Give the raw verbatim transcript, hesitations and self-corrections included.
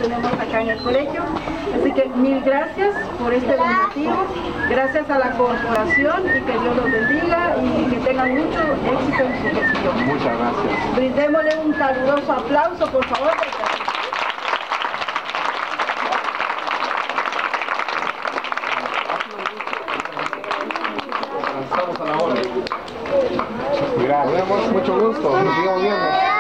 tenemos acá en el colegio. Así que mil gracias por este donativo, gracias a la corporación y que Dios los bendiga y que tengan mucho éxito en su gestión. Muchas gracias. Brindémosle un caluroso aplauso, por favor. Gracias, mucho gusto, nos sigamos viendo.